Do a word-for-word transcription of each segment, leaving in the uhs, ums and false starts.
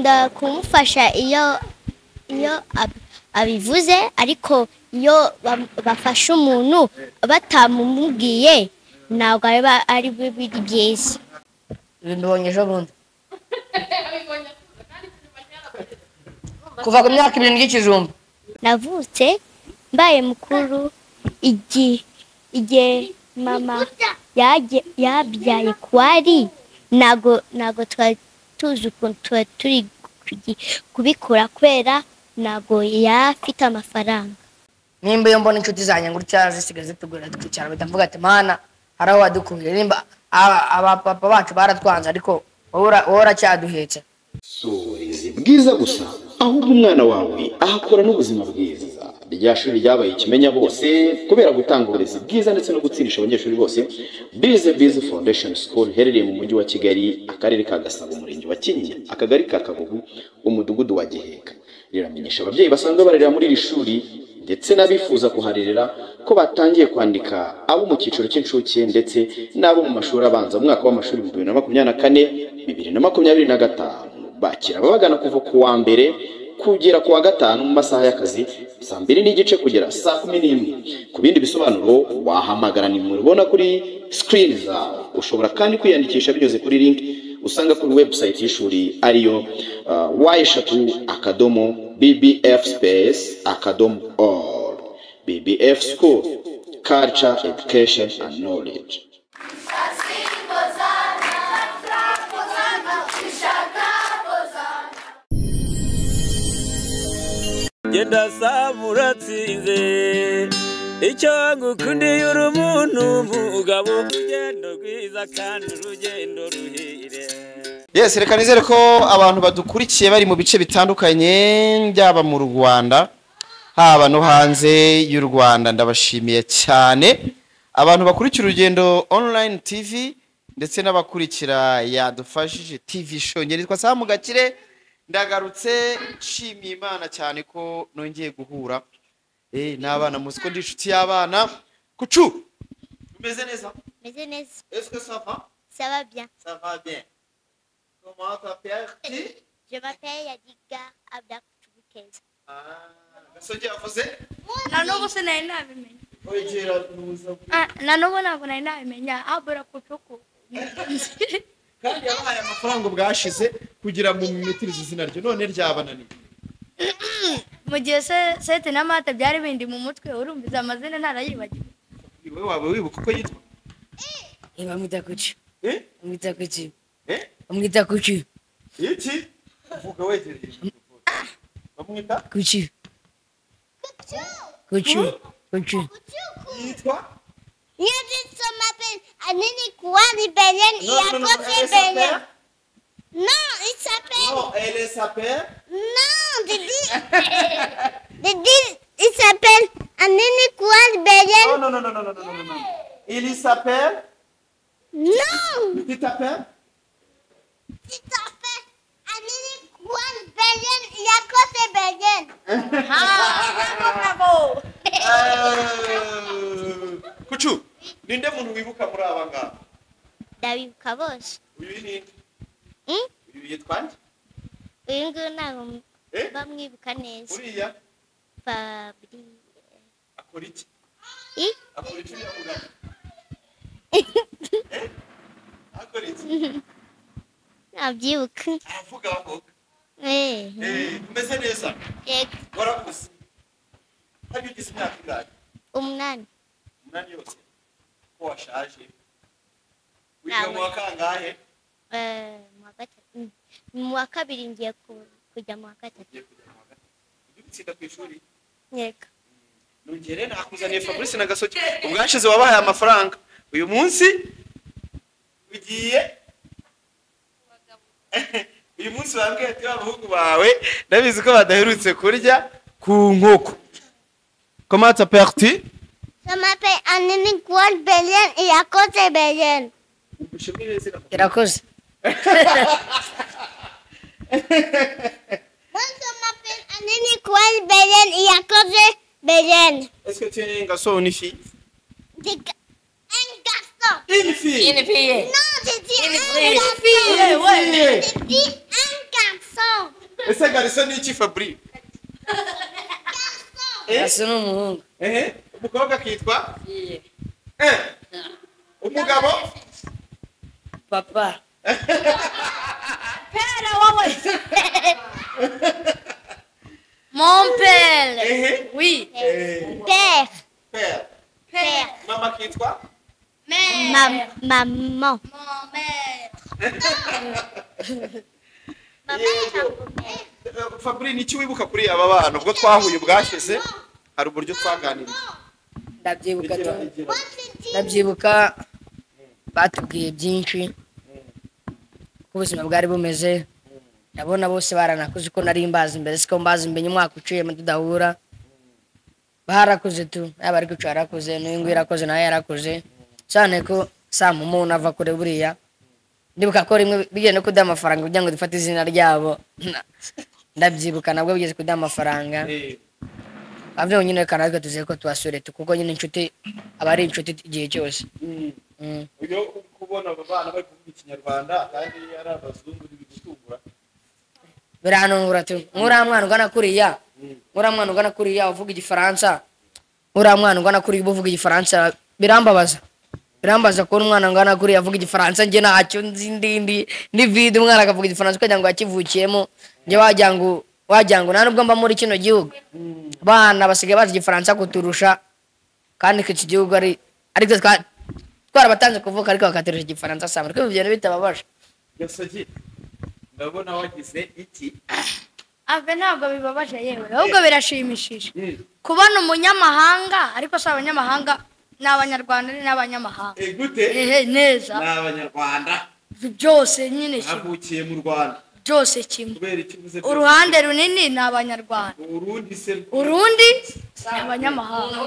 nkunda kumufasha iyo iyo abivuze ariko iyo bafasha umuntu batamumubwiye ntabwo ari biri byiza. Bindonye ejo bundi kuva ku myaka ibiri n'ikijumba navutse mbaye mukuru igi ige mama yaje yabyaye kwari nago nago twari tuzi ukuntu turi kubikora kwera nago yafite amafaranga. Nimba yo mbona inshuti zanjye ngutya zisigaye zitugura tukicara bitavuga ati mana haraho wadukuye nimba aba papa bacu baratwanze ariko ora cyaduhetse. So uburezi bwiza gusa ahubwo umwana wawe ahakora n'ubuzima bwiza. Rya shuri ryabaye ikimenya bose kubera gutanga uburezi bwiza ndetse no gutsindisha abanyeshuri bose. Bize Bize Foundation School herereye mu mujyi wa Kigali, akarere ka Gasabo, umurenge wa Kinyinya, akagari ka Kagugu, umudugudu wa Giheka. Riramenyesha ababyeyi basanzwe barerera muri iri shuri ndetse n'abifuza kuharerera ko batangiye kwandika abo mu cyiciro cy'incuke ndetse n'abo mu mashuri abanza mu mwaka w'amashuri bibiri na makumyabiri na kane bibiri na makumyabiri na gatanu. Bakira ababagana kuva ku wa mbere kugera ku wa gatanu mu masaha y'akazi saa mbiri n'igice kugera saa kumi n'imwe. Ku bindi bisobanuro wahamagara nimero ubona kuri screen zawe. Ushobora kandi kwiyandikisha binyuze kuri link usanga kuri website y'ishuri ariyo uh, y eshatu akadomo b b f space akadomo org. B B F School, Culture, Education and Knowledge. Genda samuratsinze icyo ngukundiye uri umuntu mugabo urugendo rwiza kandi urugendo ruhire. Yes, reka nizere ko abantu badukurikiye bari mu bice bitandukanye byaba mu Rwanda haba no hanze y'u Rwanda. Ndabashimiye cyane abantu bakurikira Urugendo Online T V ndetse n'abakurikira Yadufashije T V show. Ngeritwa Samu Gakire, ndagarutse nshimiye Imana cyane ko nongeye guhura eh n'abana musiko ndi inshuti y'abana. Kucu umeze neza? Meze neza. Est-ce que ça va? Ça va bien. Ça va bien. Comment t'appelles? Je m'appelle Yadiga Abda Kuchubukeza. Ah, gasoje avuze? Na nubu sinari nabimenya. Oyegera nuza. Ah, na nubu ntabwo nari nabimenya abura kucuku. Kandi yabahaye amafaranga bwashize kugira mu mitirize izina ryo none ryabananiye. Mu gihe se sete na mata byari bindi mu mutwe urumviza amazina ntarayibagiwe. Iwe wawe wibuka uko yitwa? Eh bamwita kuki? Eh? Bamwita kuki? Eh? Bamwita kuki? Iki? Uvuga wegereye. Bamwita kuki? Kuki? Kuki? Yitwa? Nyezi m'appelle Anini Kouani Belen et à côté Belen. Non, il s'appelle. Non, elle s'appelle. Non, Didi. Didi, il s'appelle Anini Kouani Belen. Non, non, non, non, non, non, non, non, non. Il s'appelle. Non. Tu t'appelles? Il s'appelle Anini Kouani Belen et à côté Belen. Ah, bravo. Kuchu, ninde muntu wibuka muri abanga? Ndabibuka bose. Uyu ni Hmm? uyu yitwa nde? Uyu nguyu ntabwo Eh? bamwibuka neza. Uriya Fabri. akora iki? I? Akora iki yamuga? Eh? Akora iki? Nabyibuka. Avuga avuga. Eh. Eh, umeze neza? Yego. Warakuze. Hari ugize imyaka ingahe? Umunani. Umunani yose. Ko washaje. Wiga mu wa kangahe? Eh, mu wa gatatu. Mu wa kabiri ngiye kujya mu wa gatatu. Ugiye kujya mu wa gatatu. Ujye gutsinda ku ishuri? Yego. Nongere nakuzaniye Fabrice na Gasoke. Ubwashize wabahaye amafaranga. Uyu munsi ugiye uyu munsi wabwiye ati abahungu bawe ndabizi ko badaherutse kurya ku nkoko. Comment t'appelles-tu? Je m'appelle Anini Kouani Belen et à côté Belen. Irakoze. Moi, je m'appelle Anini Kouani Belen et à côté Belen. Est-ce que tu es un garçon ou une fille? Des ga- Un garçon. Une fille. Une fille. Non, j'ai dit un fille. garçon. Ouais. J'ai dit un garçon. ese garso ni iki Fabri asa n'umuhungu ehe umukobwa akitwa eh umugabo papa Père wowe. Mon père. ehe Oui. eh Père. père Père. mama akitwa Mère. Ma maman. Mon mère. Yego. Eh, Fabri ni iki wibuka kuri aba bana ubwo twahuye bwashize hari uburyo twaganiriye ndabyibuka Igira- tu- igira. ndabyibuka batubwiye byinshi uko ubuzima bwari bumeze ndabona bose baranakuze uko nari mbazi imbere siko mbazi imbere umwaka uciyemo tudahura barakuze tu yaba ari guca yarakuze n'uyu nguyu yarakoze nawe yarakuze cyane ko Sam umuntu ava kure buriya ndibuka ko rimwe bigeze no kudaha amafaranga kugira ngo dufate izina ryabo ndabyibuka nabwo bigeze kudaha amafaranga Eh, abyo nyine kana ariko tuzi ko tubasure tu kuko nyine inshuti aba ari inshuti igihe cyose mm. Mm. Uyo kubona aba bana bari kuvuga ikinyarwanda kandi ari abazungu n'ibigutungura biranungura tu nk'uriya mwana ugana kuriya nk'uriya mwana ugana kuriya uvuga igifaransa nk'uriya mwana ugana kuriya uba uvuga igifaransa birambabaza birambaza kubona umwana ungana kuriya avuga igifaransa njye ntacyo nzi ndindi ni vide umwana akavuga igifaransa ukagira ngo yakivukiyemo njye wagira ngo wagira ngo nta nubwo mba muri kino gihugu abana basigaye bazi igifaransa kuturusha kandi ko iki gihugu ari ariko twa- twarabatanze kuvuka ariko bakaturusha igifaransa sama ariko ibyo bintu bitababaje gasogi ndabona wagize iki Ave ntabwo bibabaje yewe ahubwo birashimishije kubona umunyamahanga ariko si abanyamahanga ni abanyarwanda ni n'abanyamahanga eh gute ehe neza ni abanyarwanda byose nyine kimwe bavukiye mu Rwanda byose kimwe kubera iki uvuze uruhande runini ni abanyarwanda urundi se urundi ni abanyamahanga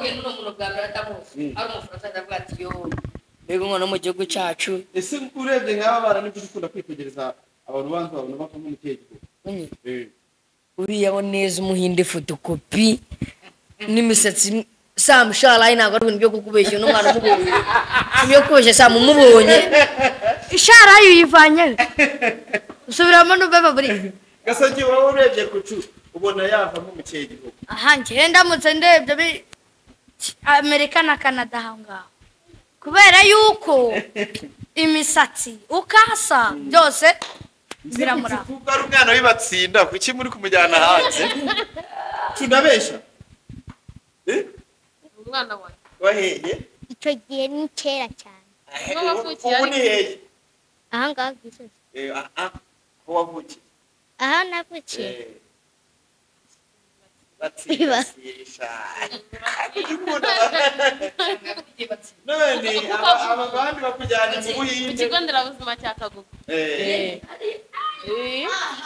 mbega umwana wo mu gihugu cyacu ese urebye nk'aba bana nibyo dukunda kwitegereza abantu banza babona bava mu gihugu eh uriya wo neza umuhinde fotokopi n'imisatsi Sam shalayi ntabwo ari ibintu byo kukubeshya n'umwana umubonye ibyo kubeshya Sam umubonye ishara yivanye usubiramo n'ubeba buri gasogi wowe urebye kucu ubona yavamo mu kihe gihugu aha njye ndamutse ndebye bi Amerika na Canada aho ngaho kubera yuko imisatsi ukasa byose biramura kuko ari umwana wibatsinda kuki muri kumujyana hanze tunabesha eh umwana wawe waheye Icyo gihe ni kera cyane. ubu ni hehe Aha ngaha ku Gisozi. eh ah ah ko wavukiye Aha navukiye. eh batsindisha none aba aba bandi bakujyanye mu ku buhinde kigo nderabuzima cya Kagugu eh Eh,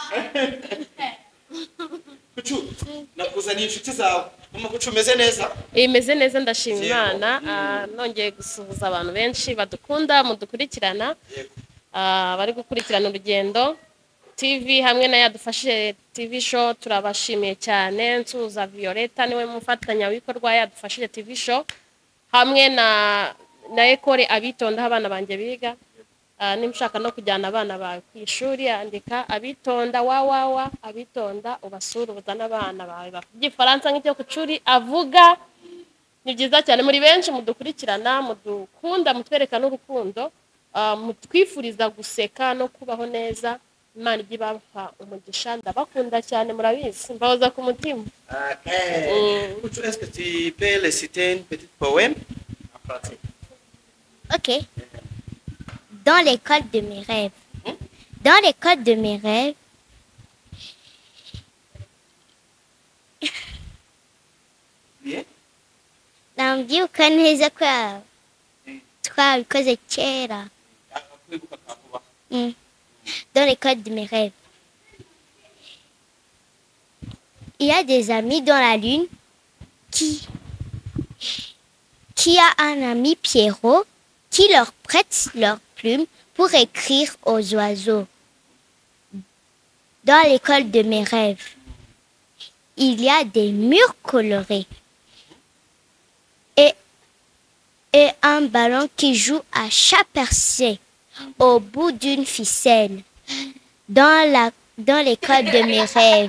kucu nakuzaniye inshuti zawe mama kucu umeze neza imeze neza ndashima Imana Ah, nongeye gusuhuza abantu benshi badukunda mudukurikirana Ah, bari gukurikirana urugendo T V hamwe na yadufashe T V show turabashimiye cyane nsuza Violeta niwe mufatanyabikorwa yadufashije T V show hamwe na na ekore abitonda aho abana banjye biga Ah, nimshaka no kujyana abana bawe ku ishuri andika abitonda wawawa abitonda ubasura ubuzana abana bawe bavuga Ifaransa nk'icyo ku curi avuga ni byiza cyane muri benshi mudukurikirana mudukunda mutwereka n'urukundo ah, mutwifuriza guseka no kubaho neza Imana ijye ibaha umugisha ndabakunda cyane murabizi mbahoza ku mutima ok kucu est-ce que tu peux réciter une petite poème en français Ok. Dans l'école de mes rêves. Dans l'école de mes rêves. bien Ndabyibuka neza ko twabikoze kera. akwibuka kavuba Mm. Dans l'école de mes rêves. Il y a des amis dans la lune qui, qui a un ami Pierrot qui leur prête leurs plumes pour écrire aux oiseaux. Dans l'école de mes rêves, il y a des murs colorés et, et un ballon qui joue à chat percé au bout d'une ficelle. Dans la dans l'école de mes rêves.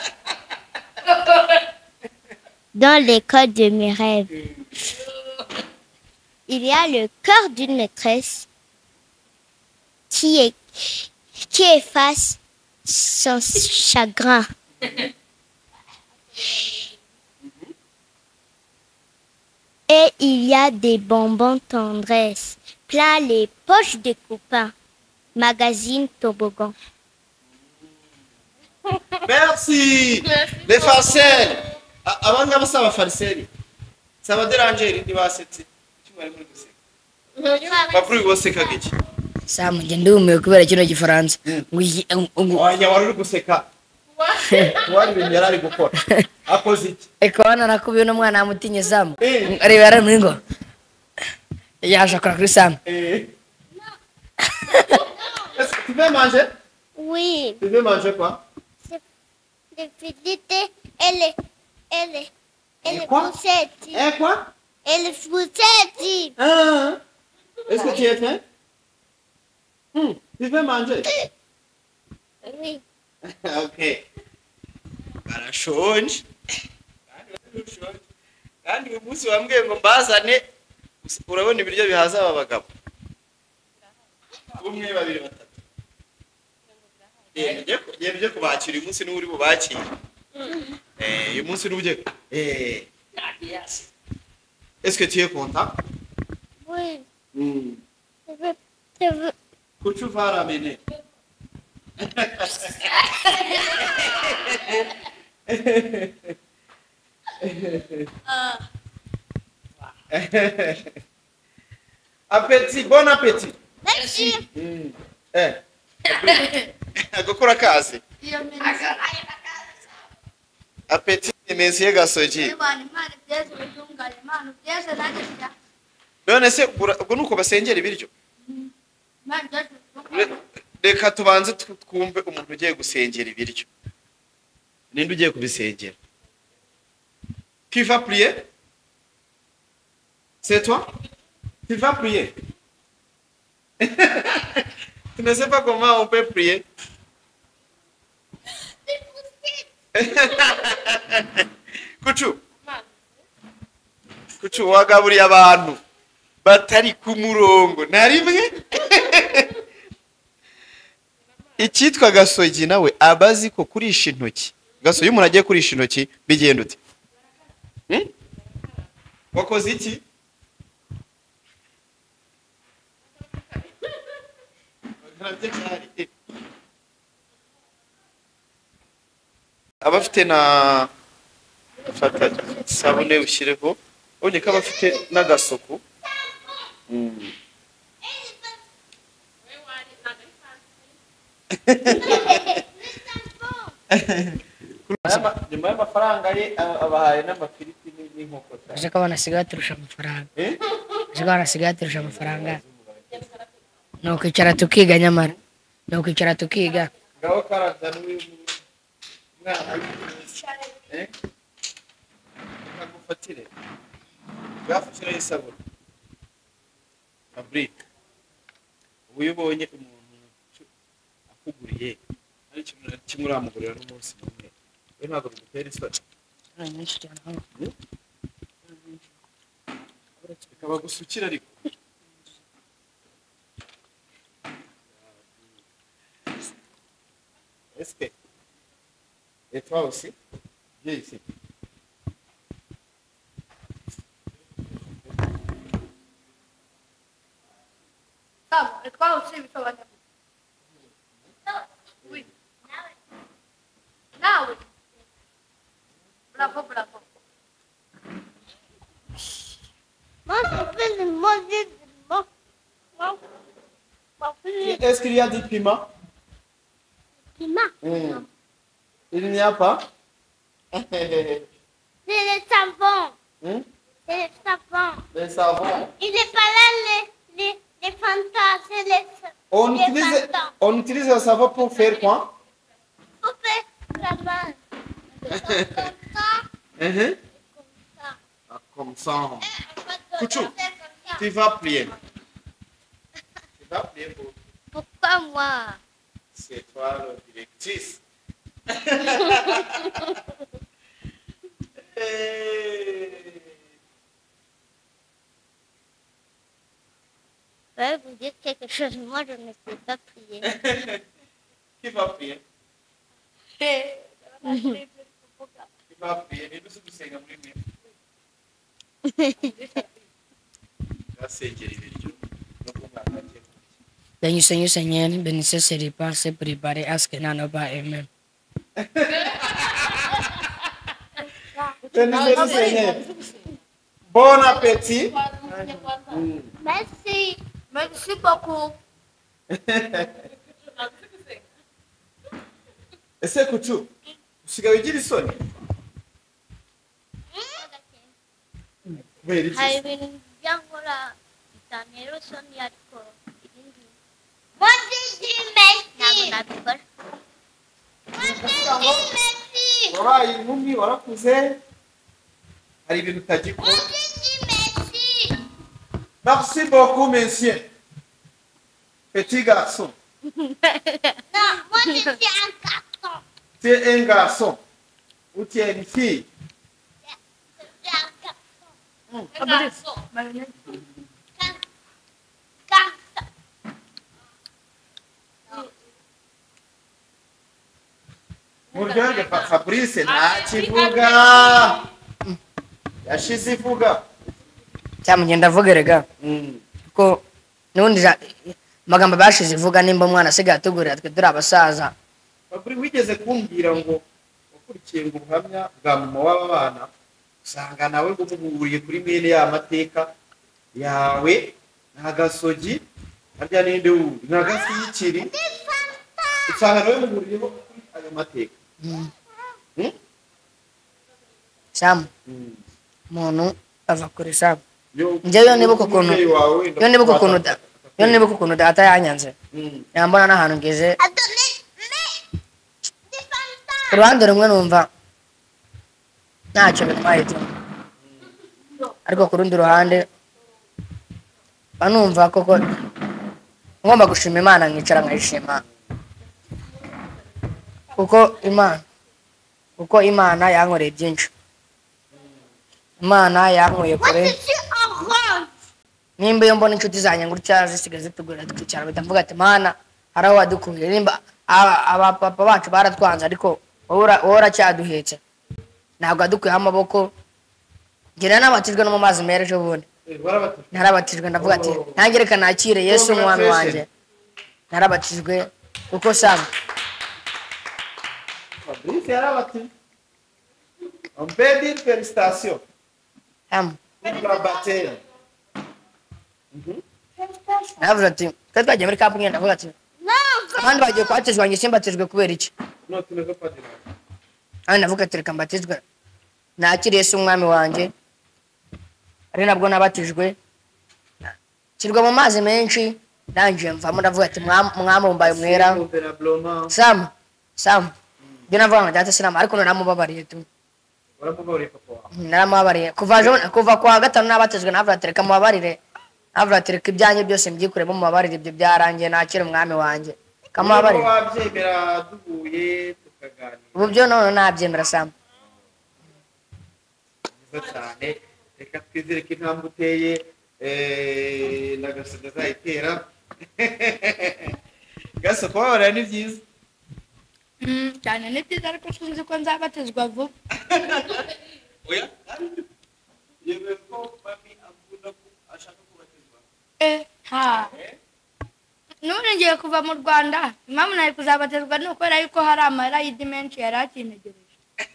Dans l'école de mes rêves. Il y a le cœur d'une maîtresse qui, est, qui efface son chagrin. Et il y a des bonbons tendresse, plein les poches des copains. Magazine Toboggan. Merci. Les farcelles. Aba ngaba si abafariseri. Si abaderangeri ntibasetse. Icyo mwari muri guseka. Bakuru bosekaga iki? Sam njye ndumiwe kubera kino gifaransa. Wanya wari uri guseka. Wari ibintu yari ari gukora. Akoze iki? Eko hano nakubiye n'umwana yamutinye Sam. Areba yari muri ngo. Yaje akora kuri Sam. Est-ce que tu veux manger? Oui, Tu veux manger quoi? les frites et les, et les, et les Quoi? poussettes. Eh quoi? Et les poussettes. Ah. Est-ce que tu es faim? Hmm. Tu veux manger? Oui. Ok. Barashonje. Kandi uyu munsi wambwiye ngo mbazane urabona ibiryo bihaza aba bagabo. Umwe babiri batatu. Eh, ngiye ngiye kubakira uyu munsi n'uri bubakira. Eh, uyu munsi n'ubuje. Eh. Est-ce que tu es content? Oui. Hmm. Je veux, je veux. Que tu vas ramener? Appétit, bon appétit. Merci. Mm. Eh. Agakora kazi. Appétit imeze gasoji. Imana Imana byeze ubutungane Imana byeze nanjye njya. None se ubwo nuko basengera ibiryo. Imana byeze ubutungane. Reka tubanze twumve umuntu ugiye gusengera ibiryo. Ninde ugiye kubisengera? Qui va prier? C'est toi? Tu vas prier? Tu ne sais pas comment on peut prier? Kuchu. Kuchu wagaburiye abantu batari ku murongo na rimwe. Icyitwa gasogi nawe abazi ko kurisha intoki. Gasogi umuntu agiye kurisha intoki bigenda ute? Hmm? Wakoze iki? Abafite na fata sabune ushyireho ubonye ko abafite n'agasuku. Mm. Nyuma y'amafaranga ye abahaye n'amafiriti n'inkoko. Aje ko banasigaye turusha amafaranga. Eh? Aje ko banasigaye turusha amafaranga. No kwicara tukiga nyamara. No kwicara tukiga. Ngaho karabya n'uyu mwana. Eh? Kagufatire. Gafashira isabune. Fabric. Uyu ubonye umuntu akuguriye ari kimwe kimwe uramugurira n'umunsi umwe. We ntabwo bigutera isoni. Nyinshi cyane hano. Bikaba gusukira ariko. Est-ce que et toi aussi? Viens ici. Tá, é qual o time que eu vou Oui. Now. Bravo, bravo. Moi, je fais le manger de moi. Moi, moi, je Est-ce qu'il y a du piment? piment. Hmm. Il n'y a pas? C'est le savon. Hmm? C'est le savon. Le savon. Il n'est pas là, les, les, les fantas. C'est les, On les utilise, fantas. on utilise le savon pour faire quoi? Faut faire la main. Comme ça. Uh-huh. Comme ça. Ah, comme ça. On va Couchou. faire comme ça. Tu vas prier. Tu vas prier pour... Pourquoi moi? C'est toi le directeur. Cheese. Ouais, vous dites quelque chose, moi je ne sais pas prier. Qui va prier? Qui va prier? Et nous sommes cinq après lui. Gasengera ibiryo no kumwakira. Benyu senyu senyen benise seripa se prepare ask nano ba amen. Bénissez le Seigneur. Bon appétit. Merci. Merci beaucoup. Ese kucu usigaye ugira isoni? Kubera iki? Hari ibintu byangora bitanera isoni ariko ibindi ntabwo nabikora. Wabaye inkumi warakuze hari ibintu utagikora. Merci beaucoup, monsieur. Petit garçon. Non, moi je suis un garçon. Tu es un garçon. Ou tu es une fille. Je suis un garçon. Garçon. Muryango pa Fabrice ntakivuga. Yashize ivuga. Cyamugenda avuga rega. Mm. Ko nundi magambo bashize ivuga nimba umwana asigaye atugurira twe turi abasaza. Fabrice wigeze kumbwira ngo ukurikiye ngo ubuhamya bwa mama w'aba bana usanga nawe ngo muhuriye kuri mwene ya mateka yawe nta gasogi harya ninde wundi nta gasiyikiri usanga nawe muhuriyeho kuri ayo mateka. Hmm? Sam Mm. muntu ava kuri Sam. Yo- Njyewe nibuka ukuntu umubyeyi wawe wenda yo nibuka ukuntu kukwata- yo nibuka ukuntu data yanyanze. Mm. Yambona n'ahantu ngeze Attendez, mais c'est pas ça. uruhande rumwe numva ntacyo bitwaye tu. Ariko ku rundi ruhande banumva koko ngomba gushima Imana nkicara nkayishima. Kuko Imana kuko Imana yankoreye byinshi. Imana yankuye Moi kure. je suis orange. Nimba iyo mbona inshuti zanjye ngutya zisigaye zitugura twicara bita mvuga ati Mana hari aho wadukuye. Nimba aba aba papa bacu baratwanze ariko wowe ura- wowe uracyaduhetse. Ntabwo wadukuyeho amaboko. Ngira nabatijwe no mu mazi meza ejo bundi. Eh, warabatijwe. Narabatijwe ndavuga ati nanjye reka nakire Yesu umwami wanjye. Narabatijwe kuko Sam Fabrice yarabatijwe. On peut dire félicitations Sam pour la baptême. navuze ati twe twagiye muri kampu ngenda ndavuga ati abandi bagiye kubatizwa njye simbatijwe kubera iki. Non, tu ne veux pas dire. Kandi ndavuga ati reka mbatizwe nakire Yesu umwami wanjye. Ari nabwo nabatijwe kirwa mu mazi menshi ndangije mvamo ndavuga ati "Mwam- mwamumbaye umwera." Convenablement. Sam Sam byo navuga ngo data sinama ariko naramubabariye tu. Waramubabariye papa wawe. Naramubabariye kuva ejo- kuva kwa gatanu nabatijwe navuga ati reka mubabarire. Navuga ati reka ibyanjye byose mbyikure mubabarire ibyo byarangiye nakire umwami wanjye. Kamubabarire. Niba wabyemera duhuye tukaganira. Ubu byo none nabyemera Sam. Nziza cyane. Reka twizere ko intambwe uteye eh, na gasogi azayitera. Gaso kubabarira ni byiza. Mm, cyane ni byiza ariko sinzi ko nzabatizwa vuba. Oya? Yewe ko mami akunda ko ashaka kubatizwa. Eh, ha. None ngiye kuva mu Rwanda, impamvu nari kuzabatizwa ni ukubera yuko hari amarayidi menshi yari akintegereje.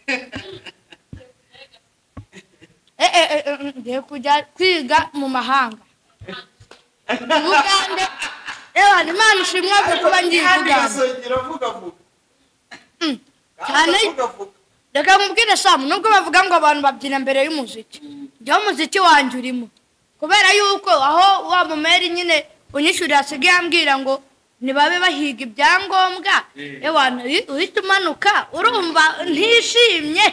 Eh, eh, eh, eh, ngiye kujya kwiga mu mahanga. Ugande. Ewa, Imana ishimwe ko kuba ngiye Kandi kuganda. gasogi iravuga vuga. Cyane Iravuga vuga. reka nkubwire Sam, nubwo bavuga ngo abantu babyina mbere y'umuziki, njyewe umuziki wanjye urimo, kubera yuko aho wa mumeri nyine unyishyurira asigaye ambwira ngo nibabe bahiga ibyangombwa, ewa uhita umanuka urumva ntishimye.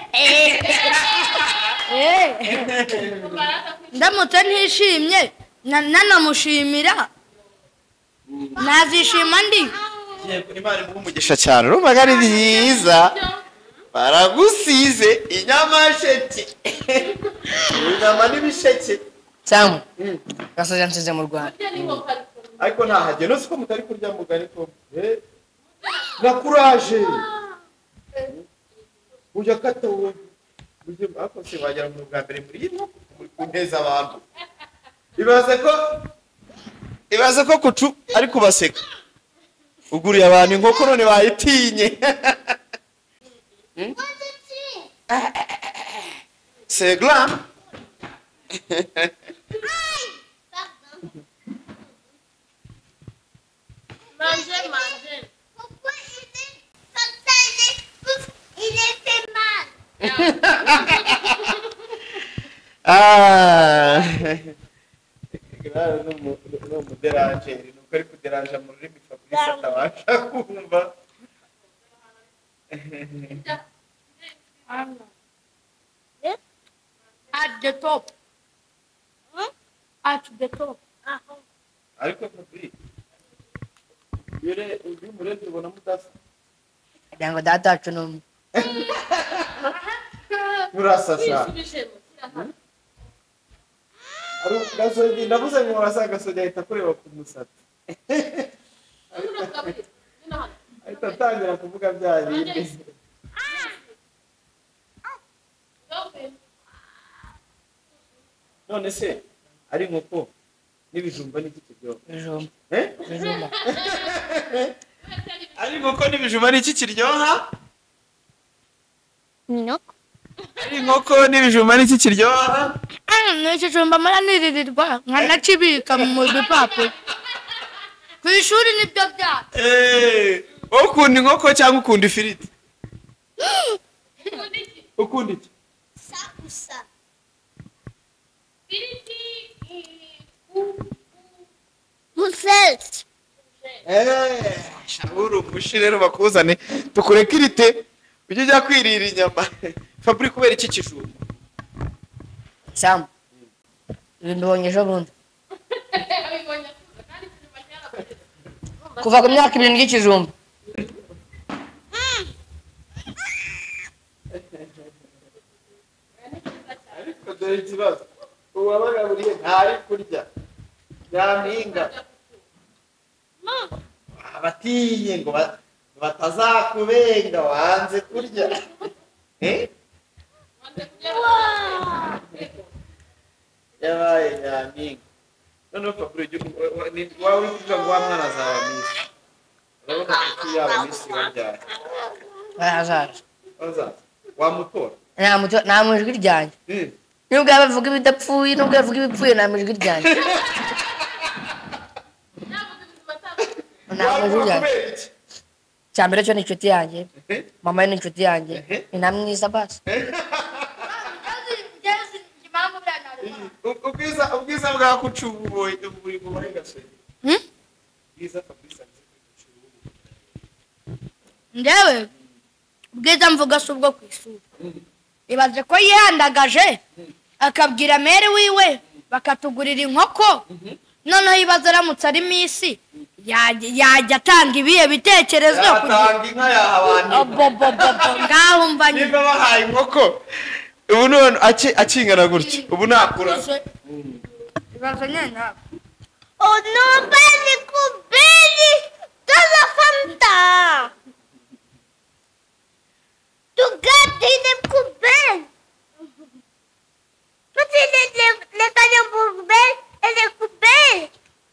Eh. Ndamutse ntishimye na- nanamushimira nazishima ndi yego Imana imuha umugisha cyane urumva ari byiza baragusize inyamasheke inyama n'ibisheke Samu gasoje nsize mu Rwanda ariko ntahagye no siko mutari kurya mugari ko eh na courage ujya kata wowe ujye ako se wajya mu bwa mbere muri ino muri kuneza abantu ibaze ko ibaze ko kucu ari kubaseka uguriye abantu inkoko none bayitinye c'est grand Manger, manger. Pourquoi il est comme ça, il est ouf, il est fait mal. ah grave no no moderage no kari kuderanja mu rurimi Fabrice atabasha kumva At the top. At the top. ariko Fabrice yure undi murezi ubona mudasa kugira ngo data wacu n'umwe murasasa ari gasogi ndavuze ngo murasa gasogi ahita kureba ku musatsi ahita atangira kuvuga bya bindi none se ari inkoko n'ibijumba n'iki byo bijumba eh bijumba ari inkoko n'ibijumba n'iki kiryoha Inkoko. ari inkoko n'ibijumba n'iki kiryoha N'ikijumba mara niririrwa nkanakibika mu bipapuro. Ku ishuri nibyo byacu. eh ukunda inkoko cyangwa ukunda ifiriti ukunda iki Sakusa. Muselsi. eh shaburu mushi rero bakuzane tukureka irite ujye ujya kwirira inyama Fabri kubera iki kijumba Samu ibi mbonye ejo bundi kuva ku myaka ibiri y'ikijumba ariko dore ikibazo uwabagaburiye ntari kurya nyampinga abatinye ngo ba- batazakubenga wanze kurya eh yabaye nyampinga noneho Fabri wawe uri kuvuga ngo wa mwana azaba misi urabona ko yaba misi wabyara barazaza azaza wamutora nta muto nta mujwi ryanjye eh nubwo yaba avuga ibidapfuye nubwo yavuga ibipfuye nta mujwi ryanjye nta mujwi ryanjye kubera iki cya mbere cyo ni inshuti yanjye mama we ni inshuti yanjye ni na mwiza basi ubwiza ubwiza bwa kucubu boy buri mu bari gasoje Hmm? bwiza Fabrice kucubu Ndewe ubwiza mvuga si ubwo ku ishuri. Ibaze ko yihandagaje akabwira mere wiwe bakatugurira inkoko noneho ibaze aramutse ari misi yajya yajya atanga ibihe bitekerezo yatanga inka yaha abantu bobobobo ngaho mva nyine niba bahaye inkoko ubu none aki- akingana gutya ubu nakura ibaze nyine nawe. Oh non, pas les coubelles de la Fanta. Tu gardes les poubelles. Tu sais les, les, les camions poubelles et les poubelles.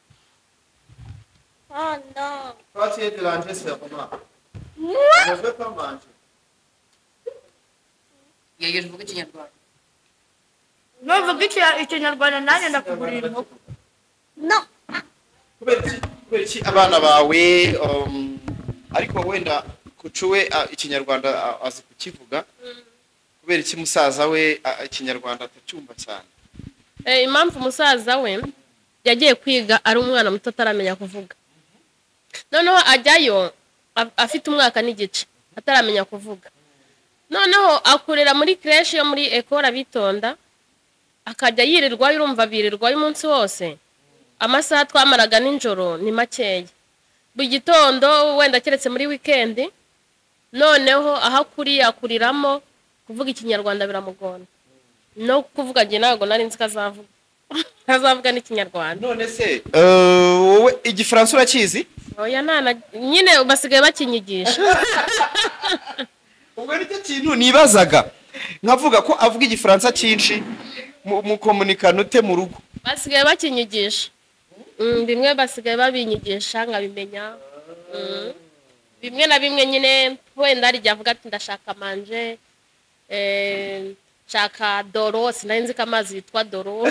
Oh non. toi tu es de l'angé serment Moi, je veux pas manger yegeje uvuga ikinyarwanda Nuvuga iki- ikinyarwanda nanjye ndakugurira inkoko. non. kubera iki kubera iki abana bawe um, ariko wenda kucuwe uh, ikinyarwanda uh, azi kukivuga kubera iki musaza we uh, ikinyarwanda atacyumva cyane Eh, impamvu umusaza we yagiye kwiga ari umwana muto ataramenya kuvuga noneho ajyayo a- afite umwaka n'igice ataramenya kuvuga noneho akurira muri creche yo muri ekora abitonda akajya yirirwayo urumva birirwayo umunsi wose amasaha twamaraga nijoro ni makeya buri gitondo wenda keretse muri weekend noneho aho akuriye akuriramo kuvuga ikinyarwanda biramugora no kuvuga nge ntabwo nari nzi ko azavuga azavuga n'ikinyarwanda. none se eh, wowe igifaransa urakizi? oya nana nyine basigaye bakinyigisha. ubwo nicyo kintu nibazaga nkavuga ko avuga igifaransa cyinshi mu mu komunikano te mu rugo. basigaye bakinyigisha. Mm, bimwe basigaye babinyigisha nkabimenya. Mm. bimwe na bimwe nyine wenda ari avuga ati ndashaka manje eh shaka doro sinari nzi ko amazi yitwa doro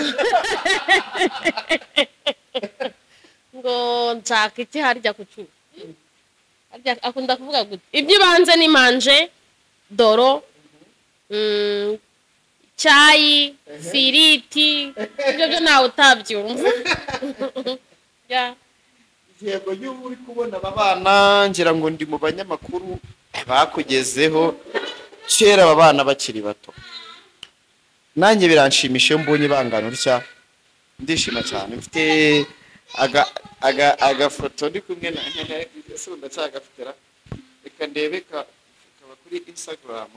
ngo nshaka iki harya kucu harya akunda kuvuga gute ibyo ibanze ni manje doro mm, chai firiti ibyo byo nawe utabyumva. ya yego y'ubu uri kubona aba bana ngira ngo ndi mu banyamakuru bakugezeho kera aba bana bakiri bato, nanjye biranshimisha iyo mbonye bangana utya ndishima cyane. Mfite aga aga agafoto ndi kumwe na ese ndacyagafitera reka ndebe ka kaba kuri Instagram.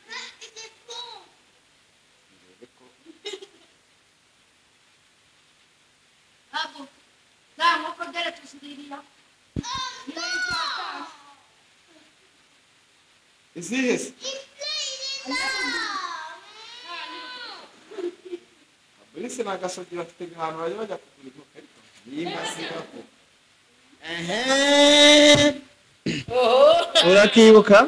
Abo, da mo kodere tusidiria. Izihe? Abulise nagasogira afite ahantu bajya bajya kugura inkoko ariko nimba sirako. Ehe. Oho. Urakibuka?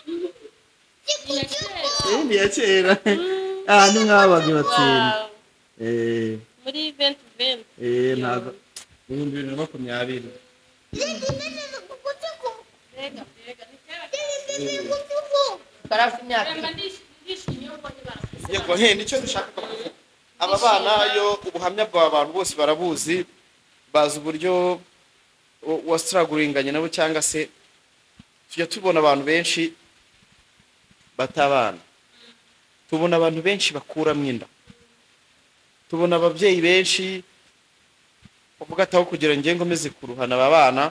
Eh, ni yakera. Ah, ni mwabaga batsinda. Eh. muri event event Eh, ntago. ibihumbi bibiri na makumyabiri. rega rega ni kera Barafu imyaka. Yego he nicyo dushaka kuvuga. Aba bana yo ubuhamya bwa abantu bose barabuzi, bazi uburyo wa struggling nabo cyangwa se tujya tubona abantu benshi batabana, tubona abantu benshi bakuramo inda, tubona ababyeyi benshi uvuga ataho kugira ngengo meze kuruhana aba bana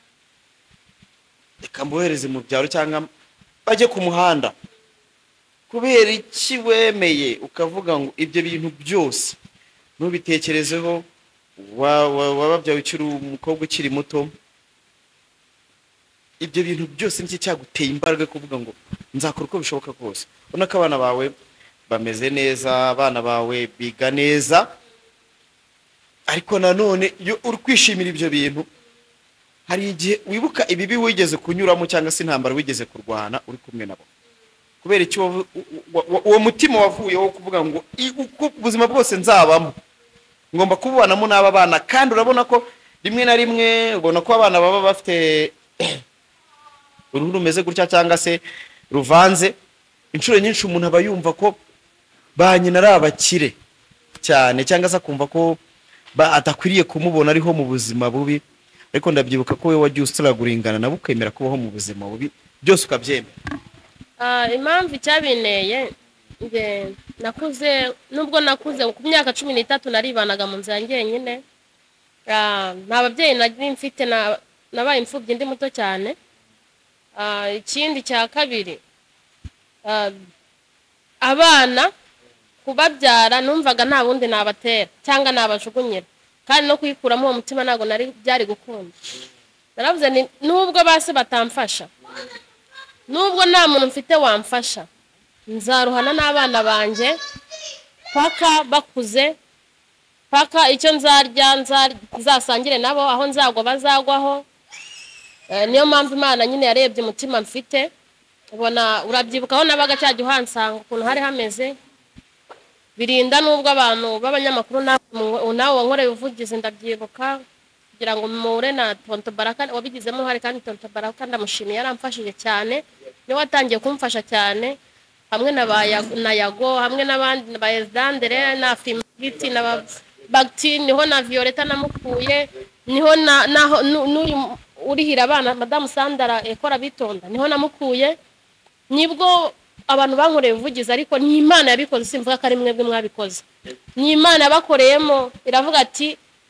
reka mbohereze mu byaro cyangwa bajye ku muhanda. Kubera iki wemeye ukavuga ngo ibyo bintu byose nubitekerezeho wababyaye ukiri umukobwa ukiri muto, ibyo bintu byose niki cyaguteye imbaraga kuvuga ngo nzakora uko bishoboka kose ubona ko abana bawe bameze neza, abana bawe biga neza, ariko nanone iyo uri kwishimira ibyo bintu hari igihe wibuka ibibi wigeze kunyuramo cyangwa se intambara wigeze kurwana uri kumwe nabo. Kubera iki uwo mutima wavuye wo kuvuga ngo uko ubuzima bwose nzabamo ngomba kububanamo n'aba bana, kandi urabona ko rimwe na rimwe ubona ko abana baba bafite uruhu rumeze gutya cyangwa se ruvanze, inshuro nyinshi umuntu aba yumva ko ba nyina ari abakire cyane cyangwa se akumva ko atakwiriye kumubona ariho mu buzima bubi, ariko ndabyibuka ko we wagiye ustragulingana nabo ukemera kubaho mu buzima bubi byose ukabyemera. Ah, impamvu cyabineye nge nakuze nubwo nakuze ku myaka cumi n'itatu naribanaga mu nzira ngenyine. Ah, nta babyeyi nari mfite na nabaye imfubyi ndi muto cyane. Ah, ikindi cya kabiri ah, abana kubabyara numvaga nta bundi nabatera cyangwa nabajugunyira, kandi no kuyikuramo uwo mutima nago nari byari gukunda. Naravuze ni nubwo base batamfasha, nubwo nta muntu mfite wamfasha, nzaruhana n'abana banjye paka bakuze, paka icyo nzarya nzasangire nabo, aho nzagwa bazagwaho. E, niyo mpamvu Imana nyine yarebye umutima mfite, ubona urabyibuka aho nabaga cyajya uhansanga ukuntu hari hameze, birinda nubwo abantu b'abanyamakuru nawe wankoreye uvugize ndabyibuka kugira ngo mpure na Tonto Baraka wabigizemo uruhare, kandi Tonto Baraka ndamushimiye yaramfashije cyane, niwe watangiye kumfasha cyane, hamwe na na Yago hamwe n'abandi ba Ezdandere na Fimgiti na Bagti, niho na Violeta namukuye, niho na naho n'uyu urihira abana Madame Sandara ekora bitonda niho namukuye. Nibwo abantu bankoreye uvugize, ariko ni Imana yabikoze, simvuga ko ari mwebwe mwabikoze, ni Imana yabakoreyemo. Iravuga ati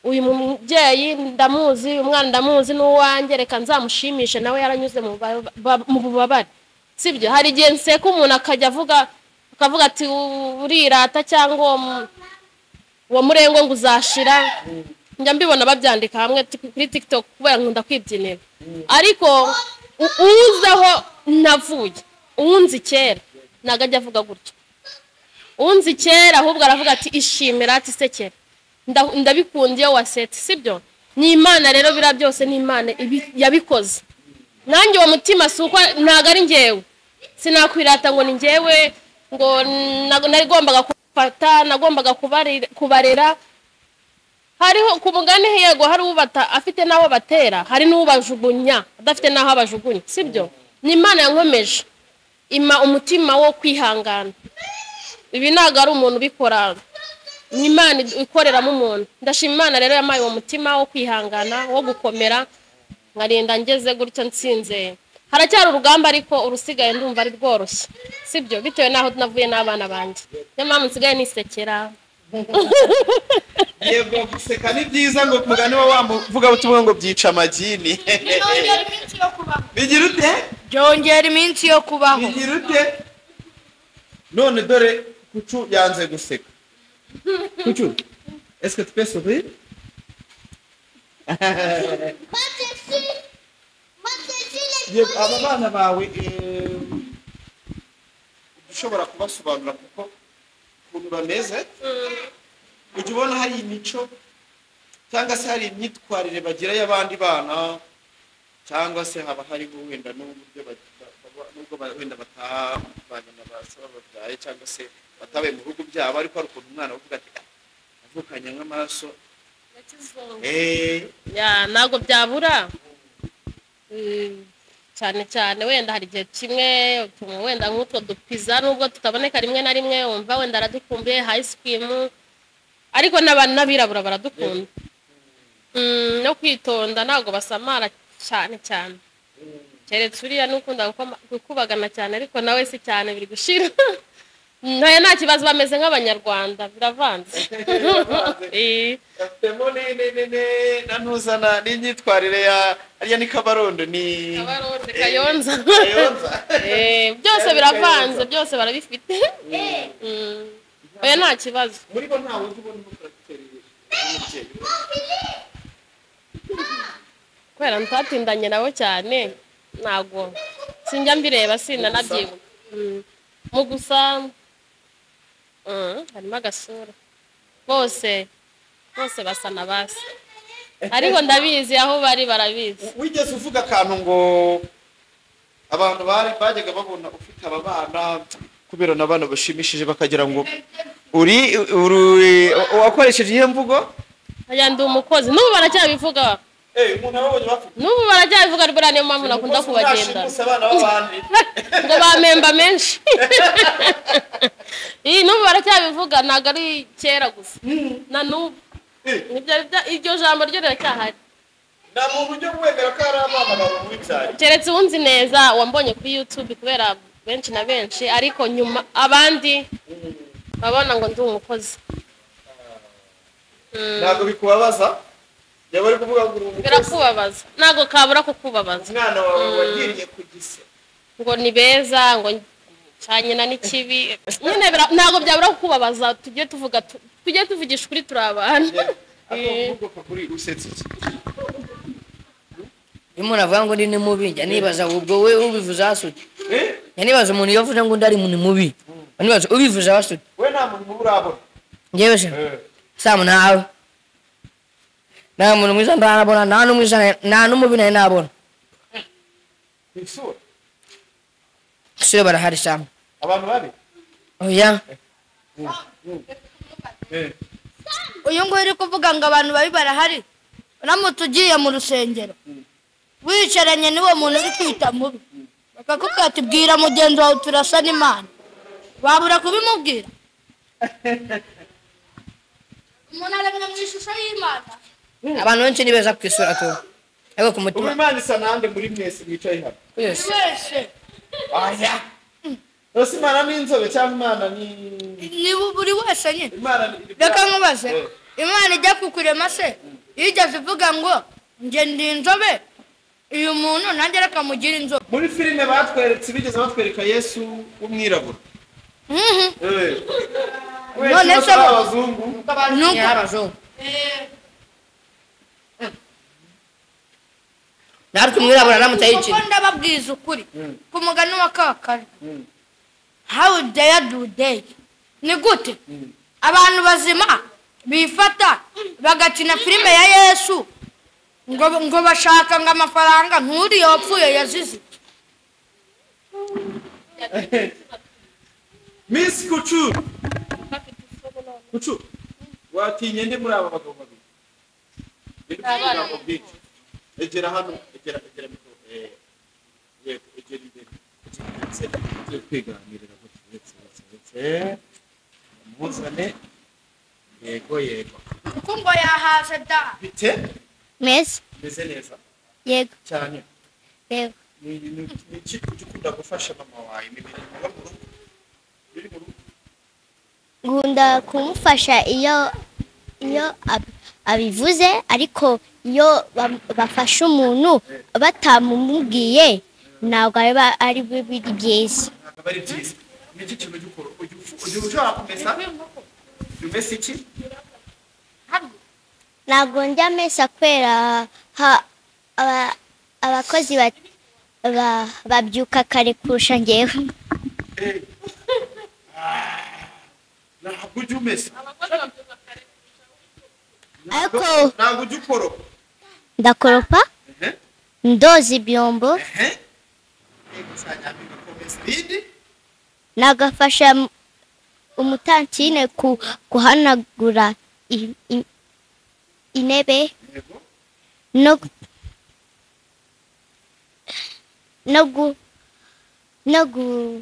uyu mubyeyi ndamuzi uyu mwana ndamuzi n'uwanjye reka nzamushimishe nawe yaranyuze mu ba- ba- mu bubabare sibyo hari igihe nseka umuntu akajya avuga akavuga ati urirata cyangwa uwo mu- uwo murengo ngo uzashira njya mbibona babyandika hamwe ti- kuri TikTok kubera nkunda kwibyinira ariko u- uzaho navuye uwunzi kera ntago ajya avuga gutyo unzi kera ahubwo aravuga ati ishimira ati sekera Nda- ndabikunda iyo wasetse sibyo ni imana rero bira byose ni imana ibi- yabikoze nanjye uwo mutima si uko ntago ari njyewe sinakwirata ngo ni njyewe ngo na- narigombaga kufata nagombaga kubarira- kubarera hariho ku mugani yego hari ubata afite n'aho batera hari n'ubajugunya adafite n'aho abajugunya sibyo ni imana yankomeje ima umutima wo kwihangana ibi ntago ari umuntu ubikora ni imana ikoreramo umuntu ndashima imana rero yamaye uwo mutima wo kwihangana wo gukomera nkarinda ngeze gutyo nsinze haracyari urugamba ariko urusigaye ndumva ari rworoshye sibyo bitewe n'aho navuye n'abana banjye niyo mpamvu nsigaye nisekera yego guseka ni byiza ngo mugani wa wamuvuga butumwe ngo byica amagini byongera iminsi yo kubaho bigira ute byongera iminsi yo kubaho bigira ute none dore kucu yanze guseka kucu est-ce que tu peux sourire yego aba bana bawe eh, ushobora kubasobanura kuko ukuntu bameze ujya ubona hari imico cyangwa se hari imyitwarire bagira y'abandi bana cyangwa se haba hariho wenda n'uburyo nubwo wenda batabanye na ba se bababyaye cyangwa se batabaye mu bihugu byabo ariko hari ukuntu umwana avuga ati avukanye nk'amaraso eh ya ntago byabura Mm, cyane cyane wenda hari igihe kimwe utuntu wenda nk'utwo dupiza nubwo tutaboneka rimwe na rimwe wumva wenda aradukumbuye ice cream ariko n'abantu n'abirabura baradukunda Mm, no kwitonda ntago basamara cyane cyane keretse uriya n'ukunda gukoma- gukubagana cyane ariko nawe si cyane biri gushira ntayo nta kibazo bameze nk'abanyarwanda biravanze Eh. afitemo ne ne ne ne nanuzana n'imyitwarire ya ariya ni Kabarondo ni Kabarondo, Kayonza. Kayonza Eh, byose biravanze byose barabifite Mm. oya nta kibazo muri bo ntawe uzi ubona umukaragiteri w'umubyeyi kubera ntatindanye nabo cyane ntago sinjya mbireba sinda nabyibuka Mm. mu gusa Mm, harimo agasura bose bose basa na basi ariko ndabizi aho bari barabizi wigeze uvuga akantu ngo abantu bari bajyaga babona ufite aba bana kubera n'abana bashimishije bakagira ngo uri uri wakoresheje iyo mvugo aya ndi umukozi n'ubu baracyabivuga eh umuntu abonye bafite n'ubu baracyabivuga rwose niyo mpamvu nakunda kubagenda Gusa abana b'abandi ngo bamemba menshi iyi n'ubu baracyabivuga ntabwo ari kera gusa na n'ubu Nibyo bya- iryo jambo ryo riracyahari nta muntu ujya kwemera ko ari abana bawe mubyaye keretse uwunzi neza wambonye kuri YouTube kubera benshi na benshi ariko nyuma abandi babona ngo ndi umukozi ntabwo bikubabaza yaba ari kuvuga ngo uri umukozi birakubabaza ntabwo kabura kukubabaza umwana wawe wagiriye ku gise ngo ni beza ngo cyanye na n'ikibi nyine bira- ntabwo byabura kukubabaza tujye tuvuga tu- tujye tuvugisha ukuri turi abantu Eh. akavuga kuri usetse iki iyo umuntu avuga ngo undi ni mubi njya nibaza ubwo we ubivuze asute eh njya nibaza umuntu iyo avuze ngo undi ari umuntu mubi njya nibaza ubivuze asute we nta muntu mubi urabona njyewe se samu nawe nta muntu mwiza ndarabona nta n'umwiza na- nta n'umubi nari nabona ku isura siyo barahari samu abantu babi oya eh uyu nguyu uri kuvuga ngo abantu babi barahari uramutse ugiye mu rusengero wicaranye n'uwo muntu uri kwita mubi bakakubwira ati bwira mugenzi wawe turasa n'imana wabura kubimubwira umuntu aremye mu ishusho y'imana abantu benshi ni beza ku isura tu ariko ku ubu mutima imana isa nande muri mwese mwicaye hano yose wese aya ese imana ni inzobe cyangwa imana ni ni buri wese nyine imana ni reka nkubaze Eh. imana ijya kukurema se yigeze ivuga ngo njye ndi inzobe uyu muntu nanjye reka mugire inzobe. muri filime batweretse bigeze batwereka Yesu w'umwirabura Mhm. eh None se bo- abazungu Ni abazungu. Natwe umwirabura aramutse kuko yikina. ndababwiza ukuri ku mugani wa kakare how dare do they ni gute abantu bazima bifata bagakina filime ya Yesu ngo ngo bashaka ngo amafaranga nturiye wapfuye yazize. Miss Kuchu Kuchu watinye nde muri aba bagabo babiri Abana egera hano egera egera mikro eh yego egera imbere egera kwiganirira gutse muzane yego yego kuko ngo yahaze da bite meza beze neza yego cyane yego ni ni ni kitu gikunda gufasha mama wawe imibiri muba mu rugo biri mu rugo nkunda kumufasha iyo iyo ab- abivuze ariko iyo bam- bafashe umuntu batamumubwiye ntabwo biba ari byo biri byiza. ntabwo ari byiza ni iki kintu gikora ujya ujya ushobora kumesa umesa iki ntabwo njya mesa kubera ha- aba- abakozi ba- ba- babyuka kare kurusha njyewe. ntabwo ujya umesa ariko ntabwo ujya ukoropa ndakoropa ehe ndoza ibyombo ehe gusanyampinga komesa ibindi nagafasha m- umutantine ku- kuhanagura i- i- intebe yego no gu- no gu no gu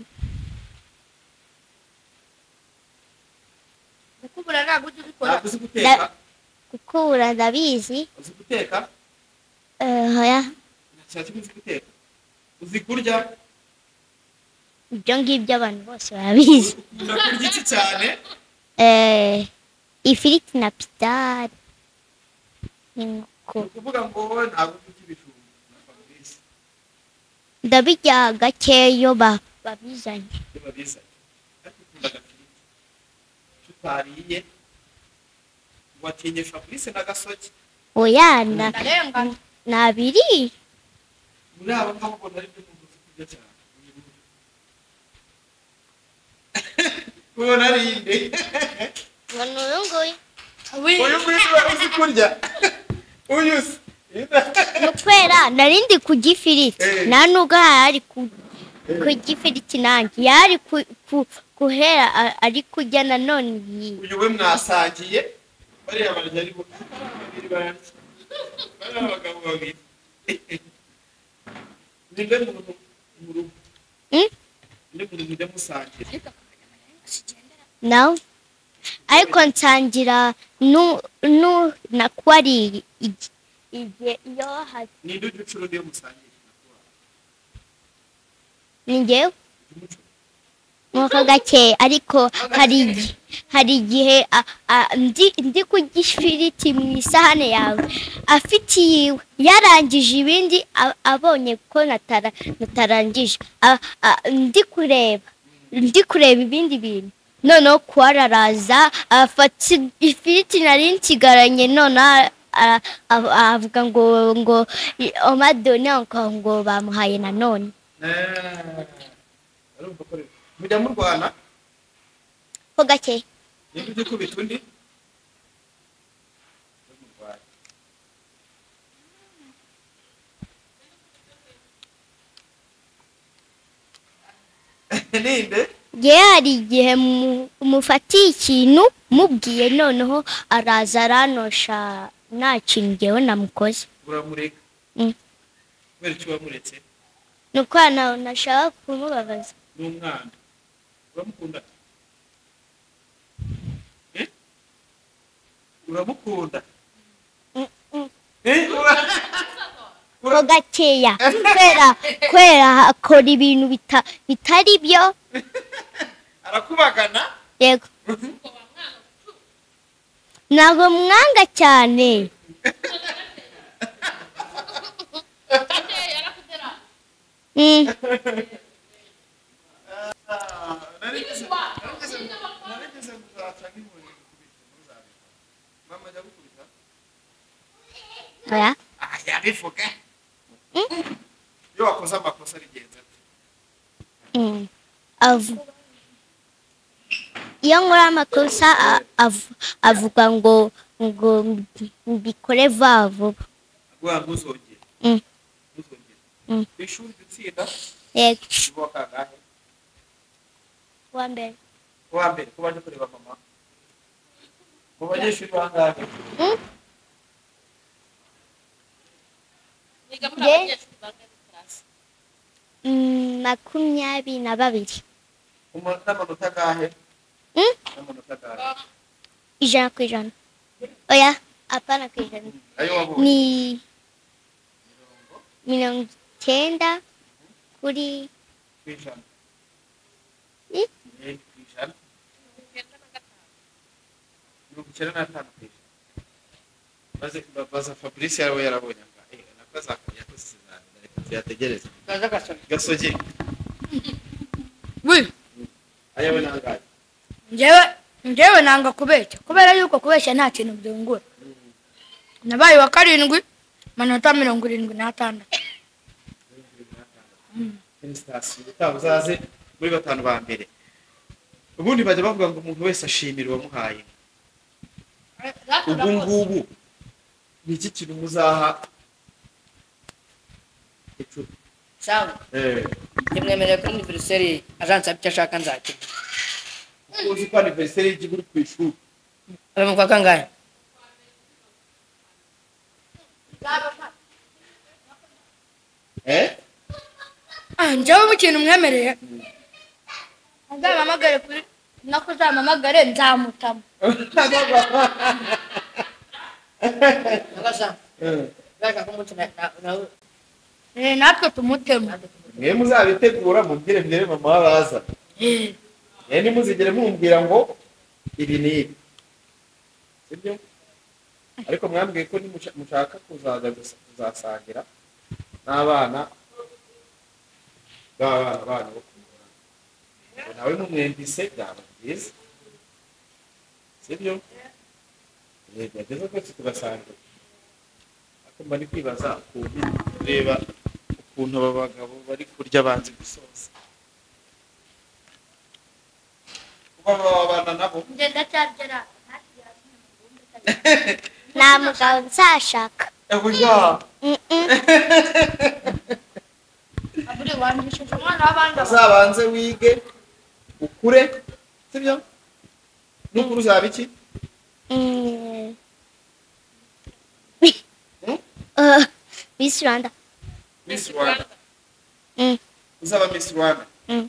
gukubura ntabwo ujya ubikora. ntabwo uzi guteka gukura ndabizi uzi guteka eh, oya nta kintu kimwe uzi guteka uzi kurya ibyo ngibyo abantu bose barabizi. ukunda kurya iki cyane Eh, ifiriti na pitari n'inkoko ni ukuvuga ngo ntabwo urya ibijumba na Fabrice ndabirya gakeya iyo ba- babizanye. iyo babizanye ariko ukunda agafiriti icyo utariye watinye Fabrice n'agasogi oya na ndarengana nabiri muri abo ngabo ubona ari byo umuntu uzi kurya cyane ubona ari inde ngo ni uyu nguyu uyu nguyu uba uzi kurya uyu uzi ni ukwera narindi ku gifiriti Eh. nta nubwo yari ku ku gifiriti nanjye yari ku- ku- guhera a- ari kurya nanone iyi uyu we mwasangiye bariya barya ari bo- babiri bararya bariya abagabo babiri ninde muntu mu rugo Hmm? ninde muntu mujya musangira nawe ariko nsangira nu nu nakwari igi- igihe iyo hari ninde ujya ucura undi yo musangira ni njyewe nk'uko gakeya ariko hari igi- hari igihe a- a- ndi ndi kurya ifiriti mu isahane yawe afite iyiwe yarangije ibindi a- abonye ko natara natarangije A- a- ndi kureba ndi kureba ibindi bintu noneho kuhararaza afata ifiriti nari nsigaranye noneho a- a- avuga ngo ngo omadone ngo bamuhaye nanone urumva ko rero mujya murwana ko gake ninde ujya ukubita undi murwana ninde ye hari igihe mu- mufatiye ikintu mubwiye noneho araza aranosha nta kintu ngewe namukoze uramureka Mm. kubera icyo wamuretse ni uko na- nashaka kumubabaza n'umwana uramukunda Eh? uramukunda Mm, mm. Eh, ura- ko gakeya kubera kubera akora ibintu bita- bitari byo arakubagana yego ntabwo mwanga cyane Mm. Oya. Ah, yabivuga. Mm. Iyo wakoze amakosa bigenze ate? Mm. Avu. Iyo nkora amakosa a- avu- avuga ngo ngo mbikore vuba vuba. Agwa ntuzongere. Mm. Ntuzongere. Mm. Ishuri dutsinda Yego. nibo kangahe? Wa mbere. Kuwa mbere kuba nje kureba mama. Mu banyeshuri bangahe? Mm. Niga muri Ye. abanyeshuri bangahe muri class? Mm, makumyabiri na babiri. Umuntu n'amanota angahe? Mm? N'amanota angahe? Ijana ku ijana. Oya, hapana ku ijana. Ayo wabonye? Ni mirongo icyenda kuri Ku ijana. Mm? Eh, ku ijana. Mirongo icyenda n'atanu ku ijana. Maze baza Fabrice yarawe yarabonye angahe? Eh, nakoze akanya yakoze ikizamini reka tuyategereze. kaza gasoni Gasogi. we Ayawe nangahe? njyewe njyewe nanga kubeshya kubera yuko kubeshya nta kintu byungura nabaye wa karindwi manota mirongo irindwi n'atandatu Felicitations. Utaha uzaze muri batanu ba mbere. Ubundi bajya bavuga ngo umuntu wese ashimira uwamuhaye. Ubu ngubu ni iki kintu muzaha icumi? sawa Eh, nimwemereye kuri anniversaire ajansa icyo ashaka nzakira uzi ko anniversaire y'igihugu ku ishuri. abe mu kwa kangahe Eh? Ah, njyewe mu kintu mwemereye nzampamagare kuri nako uzampamagare nzamutama agasa Eh. gashaka kumuti na na Eh, natwe tumutema Mwe muzabitegura mubwire mbere mama wabaza. Eh, Eh, nimuzigere mumbwira ngo ibi ni ibi. Sibyo? Ariko mwambwiye ko nimusha- mushaka kuzaza gusa- kuzasangira n'abana b'abana banyu bo kumura. Ngo nawe mumwendise byaba byiza. Sibyo? Eh, byageze ko tugasangira. Ariko mba ndi kwibaza ukuntu ureba ukuntu aba bagabo bari kurya banze gusoza. Kuba babana nabo njye ndacyagera nta mugabo nzashaka. Ebuja. Mm-mm. aburi wandishije umwana w'abandi abantu. Uzabanze wige ukure sibyo nukuru uzaba iki Mm. Hmm? Uh, Miss Rwanda. Miss Rwanda Mm. uzaba Miss Rwanda Mm.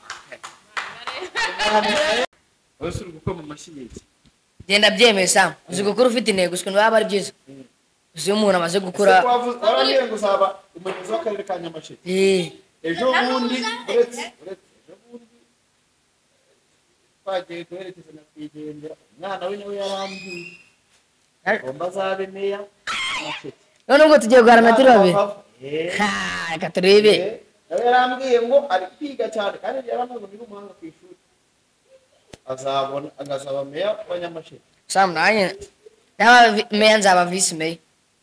wese uri gukoma amashyi y'iki genda byemeza uzi gukora ufite intego ukuntu baba ari byiza uzi iyo umuntu amaze gukura warambwira ngo uzaba umuyobozi w'akarere ka Nyamasheke eh ejo bundi uretse uretse ejo bundi twagiye duherekeza nyakwigendera umwana we nawe yarambwiye agomba azabe meya Nyamasheke none ubwo tugiye guharana turi babiri Eh. Ha, reka turebe nawe yarambwiye ngo ari kwiga cyane kandi yaramaze ni umuhanga ku ishuri azabona agazaba meya wa Nyamasheke sam nanjye naba meya nzaba visi meya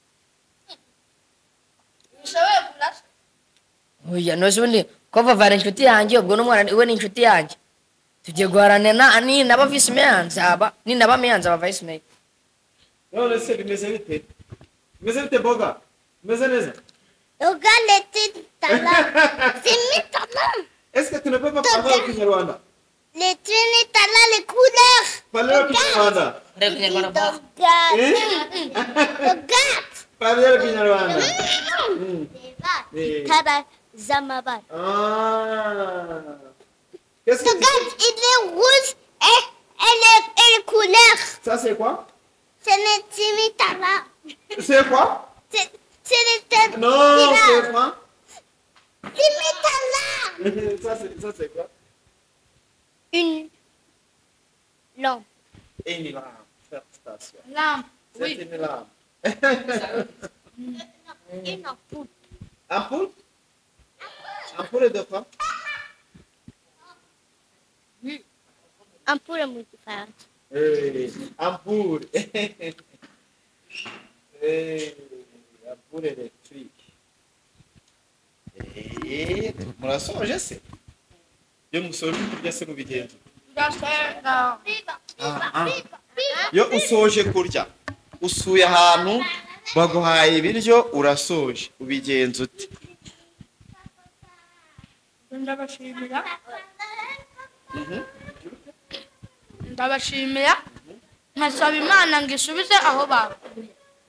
Ushoboye kurasa oya nose ubundi ko vavara inshuti yanjye ubwo n'umwana we ni inshuti yanjye tugiye guharanira na ni naba visi meya nzaba ni naba meya nzaba visi meya none se bimeze bite bimeze bite boga bimeze neza Regarde talents. C'est mes talents. est-ce que tu ne peux pas parler au Kinyarwanda Les traînées talents, les couleurs. parler au Kinyarwanda reba ikinyarwanda vuba Regarde. Regarde. parler au Kinyarwanda Eh. Tara Zamabad. ah qu'est-ce que tu Regarde, il est rouge et, et, les, et les couleurs. ça c'est quoi C'est les Timmy talents. c'est quoi C'est c'est les talents. non c'est quoi Timmy talents. ça c'est ça c'est quoi Une lampe. une lampe félicitations lampe c'est oui une lampe Une ampoule. ampoule ampure de quoi? Ampure mu gifaransa. Eh, ampure. Eh, ampure electrique. Eh, murasoje se? Yo musoje kurya se mubigenzo. ndasenga Yo usoje kurya. Usuye ahantu baguhaye ibiryo urasoje ubigenza ute? ndabashimira ndabashimira nkasaba imana ngo isubize aho bakuye.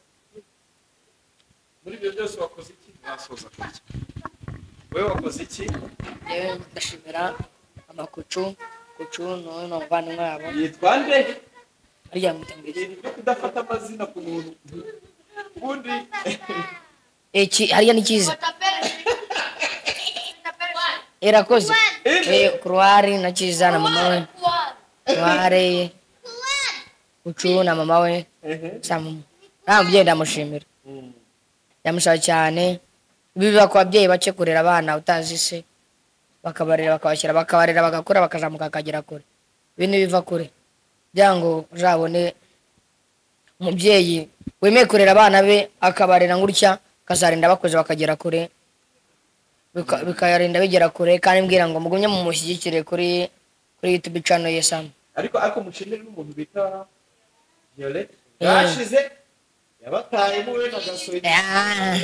Muri ibyo byose wakoze iki? Wasoza kurya. Wewe wakoze iki? Yewe ndashimira amakucu kucu no no mvana mwabo Yitwa nde? ariya mutambire Ibintu byo kudafata amazina ku muntu. Ubundi eki hariya nikiza irakoze eh Croire na kiza na mama we Croire kucu na mama we samu nta mubyeyi ndamushimira yamusaba cyane biba ku babyeyi bace kurera abana utazi se bakabarera bakabashyira bakabarera bagakura bakazamuka akagera kure ibintu biva kure byango uzabone umubyeyi wemeye kurera abana be akabarera ngurya kazarinda bakoze bakagera kure bika- bikayarinda bigera kure kandi mbwira ngo mugumye mu mushyigikire kuri kuri YouTube channel ye Sam. ariko ariko mushimire n'umuntu bita Violet. Eh. Yashize yabataye muwe na gasoyi. Ah,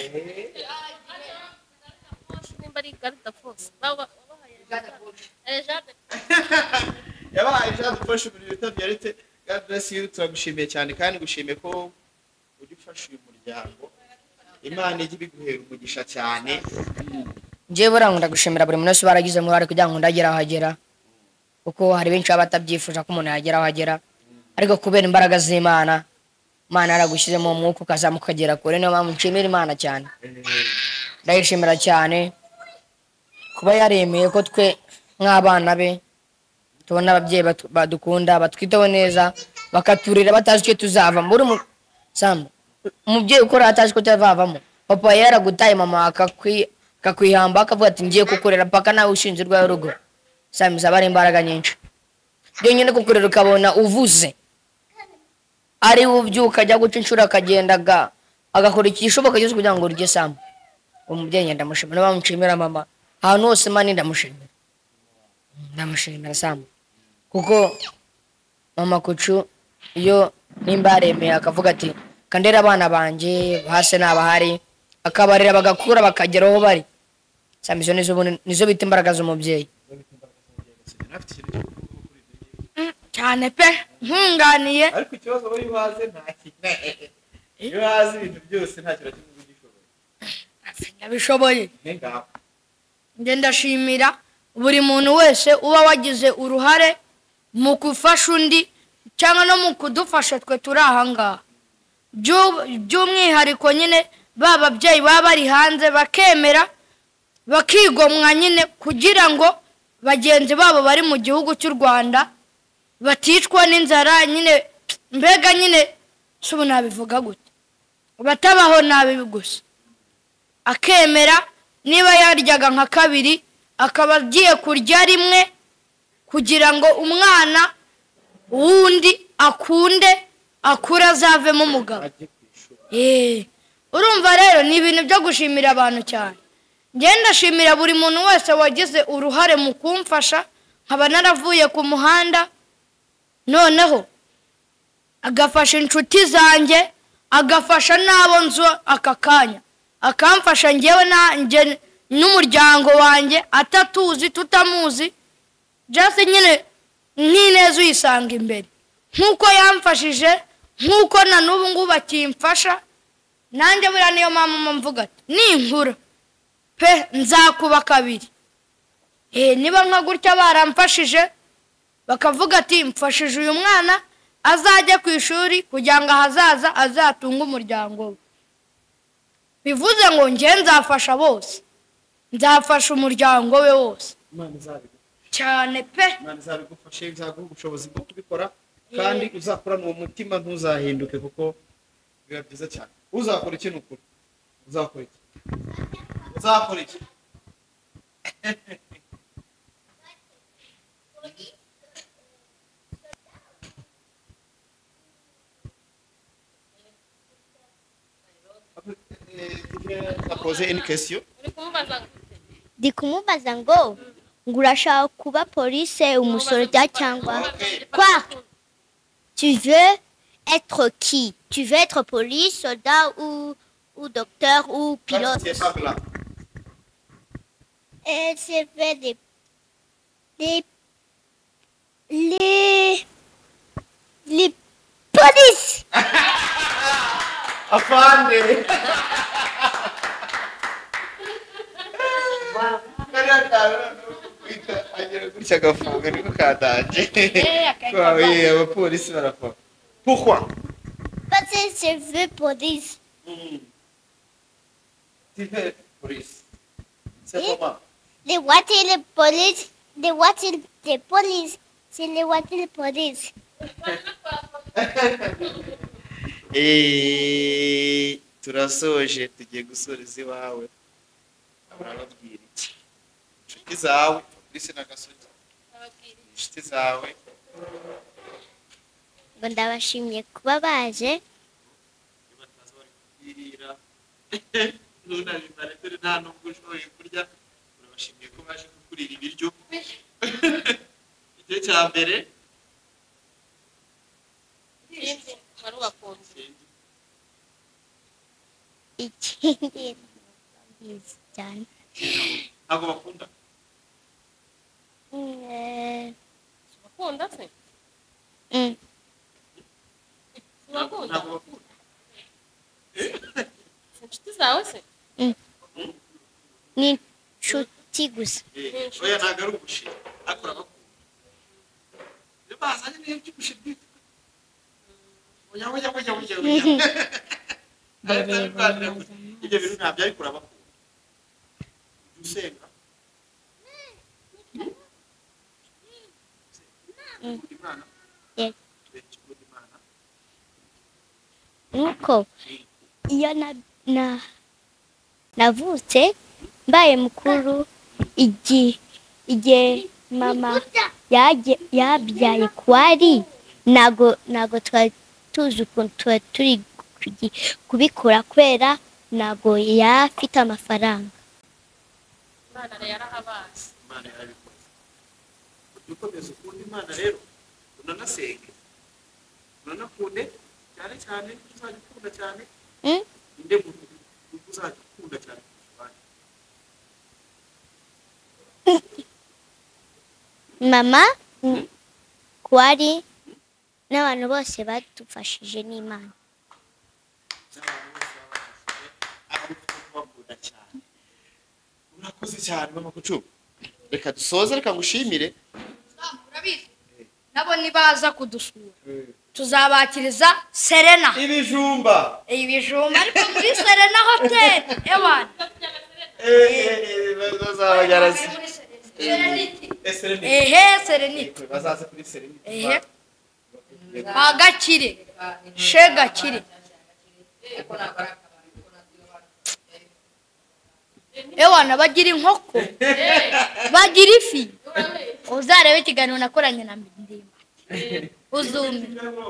nimba ari garda force baba babahaye jade Yabahaye ijana dufashe ibintu bita Violet. God bless you, turagushimiye cyane kandi gushimiye ko ujya ufasha uyu muryango. Imana ijye ibiguhera umugisha cyane. nje buranga ndagushimira buri muntu wese baragize mu bari kugira ngo ndagera aho agera kuko hari benshi baba batabyifuza ko umuntu yagera aho agera ariko kubera imbaraga z'Imana Imana yaragushyizemo umwuka ukazamuka ukagera kure niyo mpamvu nshimira Imana cyane ndayishimira cyane kuba yaremeye ko twe nk'abana be tubona ababyeyi batu- badukunda batwitaho neza bakaturira batazi icyo tuzava muri mu Sam umubyeyi ukora atazi ko tuzavamo papa yaragutaye mama akakwi akakwihamba akavuga ati ngiye kukurera paka nawe ushinze urwaye urugo Sam zaba ari imbaraga nyinshi byonyine kukurera ukabona uvuze ari ubyuka ajya guca inshuro akagendaga agakora igishoboka cyose kugira ngo urye Sam umubyeyi ngenda mushimira bamushimira mama ahantu hose mani ndamushimira ndamushimira Sam kuko mama kucu iyo nimba yaremeye akavuga ati kandera abana banje hase n'abahari akabarira bagakura bakagera aho bari Sam izo nizo bundi- nizo bita imbaraga z'umubyeyi cyane pe nkunganiye Ariko ikibazo bari baze nta kintu. Iyo hazi ibintu byose nta kintu kimwe gishoboye. ndabishoboye. Ngaho. Njye ndashimira buri muntu wese uba wagize uruhare mu gufasha undi cyangwa no mu kudufasha twe turi aha ngaha. Byu- by'umwihariko nyine ba babyeyi baba bari hanze bakemera bakigomwa nyine kugira ngo bagenzi babo bari mu gihugu cy'u Rwanda baticwa n'inzara nyine mbega nyine si ubu nabivuga gute batabaho nabi gusa akemera niba yaryaga nka kabiri akaba agiye kurya rimwe kugira ngo umwana wundi akunde akure azavemo umugabo. Eh, urumva rero ni ibintu byo gushimira abantu cyane. Ngenda ndashimira buri muntu wese wagize uruhare mu kumfasha nkaba naravuye ku muhanda noneho agafasha inshuti zanjye agafasha n'abo nzu aka kanya akamfasha ngewe nanjye n'umuryango wanjye atatuzi tutamuzi just nyine nk'ineza uyisanga imbere nk'uko yamfashije nk'uko na n'ubu ngubu akimfasha nanjye buriya niyo mpamvu mvuga ati ninkura pe nzakuba kabiri. Eh, niba nka gutya baramfashije bakavuga ati mfashije uyu mwana azajya ku ishuri kugira ngo ahazaza azatunge umuryango we, bivuze ngo njye nzafasha bose nzafasha umuryango we wose Imana izabigufasha. cyane pe. Imana izabigufashe izaguha ubushobozi bwo kubikora kandi uzakorana uwo mutima ntuzahinduke kuko biba byiza cyane. Uzakora ikintu ukuri. Uzakora iki? Uzakora iki? Poser une question. uri kumubaza ngo ndi kumubaza ngo ngo urashaka kuba police umusoldat cyangwa quoi tu veux être qui tu veux être police soldat ou ou docteur ou pilote C'est pas blanc. et c'est fait des les les les polices Afande. Kariya kantu kwita agera gutya agafunga niko kadanje. Kwa oui, abapolisi barapfa. Pourquoi? parce que je veux police Tu fais police. C'est comment? les voitures de police les voitures de police c'est les voitures de police Eh, turasoje tugiye gusoreza iwawe. Urababwira iki? Inshuti zawe, polisi na gasogi. Inshuti zawe. ngo ndabashimiye kuba baje bataza bari kubwirira ntunabimare dore nta nubwo ushoboye kurya urabashimiye ko baje kukurira ibiryo igihe cya mbere wari ubakunze ikindi mbizi cyane ntabwo bakunda Eh, bakunda se mm. bakunda ntabwo bakunda inshuti zawe se ni inshuti gusa oya ntabwo ari ubushira ariko urabakunda iyo bazanye n'iyo by'ubushira oya oya oya oya oya ibyo bintu ntabyo ariko urabakunda ujya usenga Imana Yes. Imana nuko iyo na na navutse mbaye mukuru igihe igihe mama yaje yabyaye kwari nago nago twari tuzi ukuntu tuba turi kugi- kubikora kubera nago yafite amafaranga imana rero yarahabaye Imana yarabikoze ujya ukomeza ukunda Imana rero unanasenge unanakunde cyane cyane uzajya ukunda cyane Mm? inde muntu uzajya ukunda cyane kurusha abandi mama mm, kwari n'abantu bose badufashije n'Imana n'abantu bose babafashije aho ufite kubakunda cyane urakoze cyane mama kucu reka dusoze reka ngushimire urabizi nabo nibaza kudusura tuzabakiriza Serena ibijumba ibijumba ariko muri Serena Hotel ewana bazabajyana Serenity Serenity ehe Serenity bazaze kuri Serenity ehe kwa Gakire she Gakire ewana bagira inkoko bagira ifi uzarebe ikiganiro nakoranye na Ndimba uzume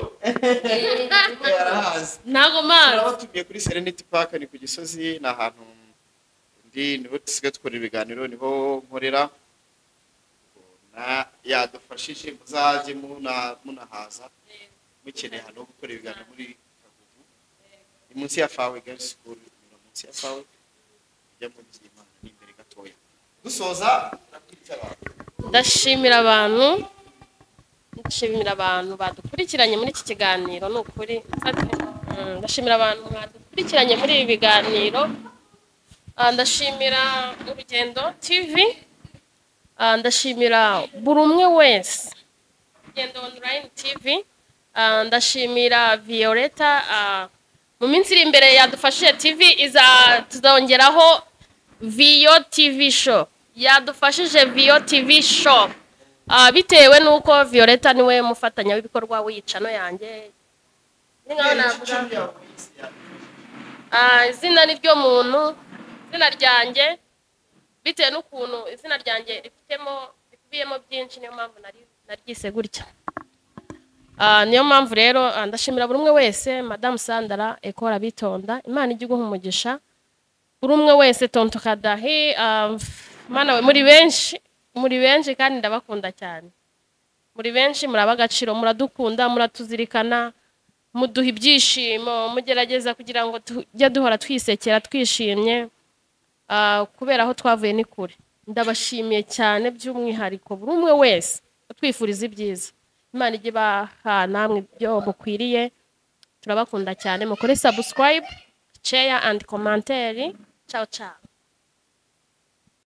yarahaze ntago mazi turabatumiye kuri Serenity Park ni ku Gisozi ni ahantu ndi niho dusigaye dukora ibiganiro niho nkorera na yadufashije muzajye muna munahaza mukeneye hano gukora ibiganiro muri Kagugu ni munsi ya Fawe Girls School ni munsi ya Fawe ijya mu Byimana ni imbere gatoya dusoza nakwica abantu ndashimira abantu ndashimira abantu badukurikiranye muri iki kiganiro ni ukuri Mm, ndashimira abantu badukurikiranye muri ibi biganiro Ah, ndashimira urugendo T V Ah, ndashimira buri umwe wese urugendo online T V Ah, ndashimira Violeta ah, mu minsi iri imbere yadufashije T V iza tuzongeraho Vio T V show yadufashije Vio T V show Ah, bitewe nuko Violeta niwe mufatanya w'ibikorwa w'iyicano yanjye ni nkaho navuga Ah, izina ni ryo muntu izina ryanjye bitewe n'ukuntu izina ryanjye rifitemo rikubiyemo byinshi niyo mpamvu nari naryise gutya. Ah, niyo mpamvu rero ah, ndashimira buri umwe wese Madame Sandra Ekora Bitonda, Imana ijye iguha umugisha. Buri umwe wese Tonto Kadahi, ah, mana we muri benshi muri benshi kandi ndabakunda cyane. Muri benshi muraba agaciro, muradukunda, muratuzirikana, muduha ibyishimo, mugerageza kugira ngo tujye duhora twisekera twishimye. Ah, kubera aho twavuye ni kure. Ndabashimiye cyane by'umwihariko buri umwe wese twifuriza ibyiza. Imana ijye baha namwe ibyo mukwiriye. Turabakunda cyane, mukore subscribe, share and comment. Ciao ciao.